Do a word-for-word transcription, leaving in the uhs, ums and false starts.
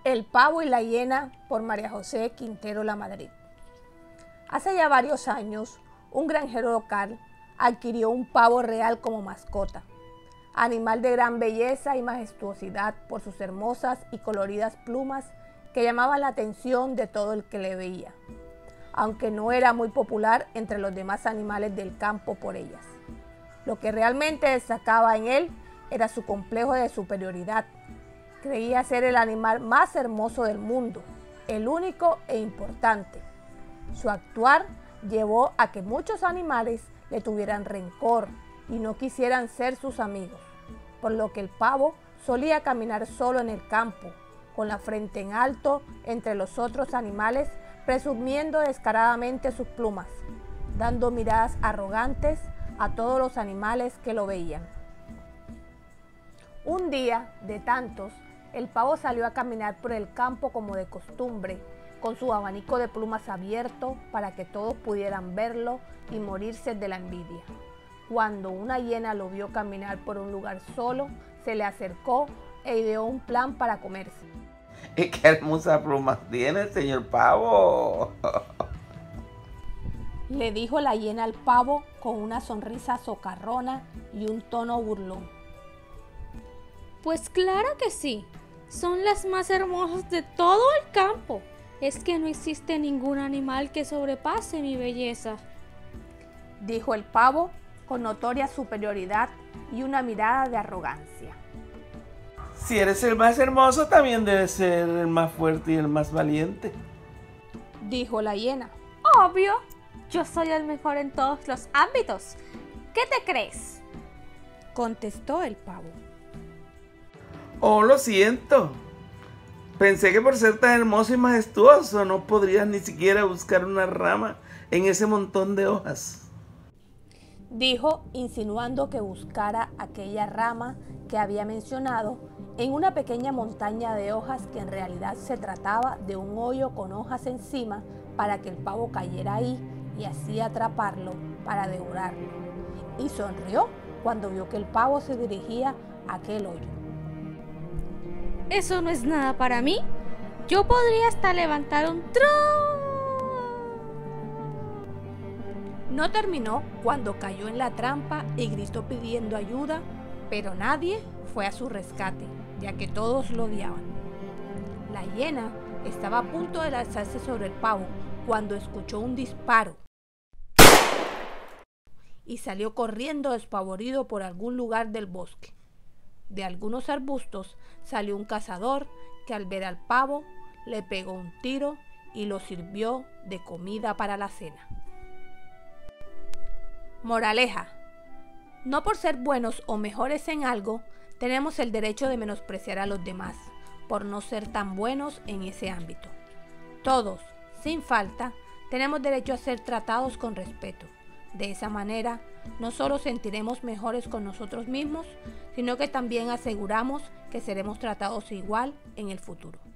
El pavo y la hiena por María José Quintero Lamadrid. Hace ya varios años, un granjero local adquirió un pavo real como mascota, animal de gran belleza y majestuosidad por sus hermosas y coloridas plumas que llamaban la atención de todo el que le veía, aunque no era muy popular entre los demás animales del campo por ellas. Lo que realmente destacaba en él era su complejo de superioridad. Creía ser el animal más hermoso del mundo, el único e importante. Su actuar llevó a que muchos animales le tuvieran rencor y no quisieran ser sus amigos, por lo que el pavo solía caminar solo en el campo, con la frente en alto entre los otros animales, presumiendo descaradamente sus plumas, dando miradas arrogantes a todos los animales que lo veían. Un día, de tantos, el pavo salió a caminar por el campo como de costumbre, con su abanico de plumas abierto para que todos pudieran verlo y morirse de la envidia. Cuando una hiena lo vio caminar por un lugar solo, se le acercó e ideó un plan para comerse. ¡Y qué hermosas plumas tiene, señor pavo! Le dijo la hiena al pavo con una sonrisa socarrona y un tono burlón. Pues claro que sí, son las más hermosas de todo el campo. Es que no existe ningún animal que sobrepase mi belleza, dijo el pavo con notoria superioridad y una mirada de arrogancia. Si eres el más hermoso, también debes ser el más fuerte y el más valiente, dijo la hiena. Obvio, yo soy el mejor en todos los ámbitos. ¿Qué te crees?, contestó el pavo. Oh, lo siento. Pensé que por ser tan hermoso y majestuoso no podrías ni siquiera buscar una rama en ese montón de hojas, dijo, insinuando que buscara aquella rama que había mencionado en una pequeña montaña de hojas que en realidad se trataba de un hoyo con hojas encima para que el pavo cayera ahí y así atraparlo para devorarlo. Y sonrió cuando vio que el pavo se dirigía a aquel hoyo. Eso no es nada para mí. Yo podría hasta levantar un tronco. No terminó cuando cayó en la trampa y gritó pidiendo ayuda, pero nadie fue a su rescate, ya que todos lo odiaban. La hiena estaba a punto de lanzarse sobre el pavo cuando escuchó un disparo y salió corriendo despavorido por algún lugar del bosque. De algunos arbustos salió un cazador que al ver al pavo le pegó un tiro y lo sirvió de comida para la cena. Moraleja: no por ser buenos o mejores en algo, tenemos el derecho de menospreciar a los demás por no ser tan buenos en ese ámbito. Todos, sin falta, tenemos derecho a ser tratados con respeto. De esa manera, no solo sentiremos mejores con nosotros mismos, sino que también aseguramos que seremos tratados igual en el futuro.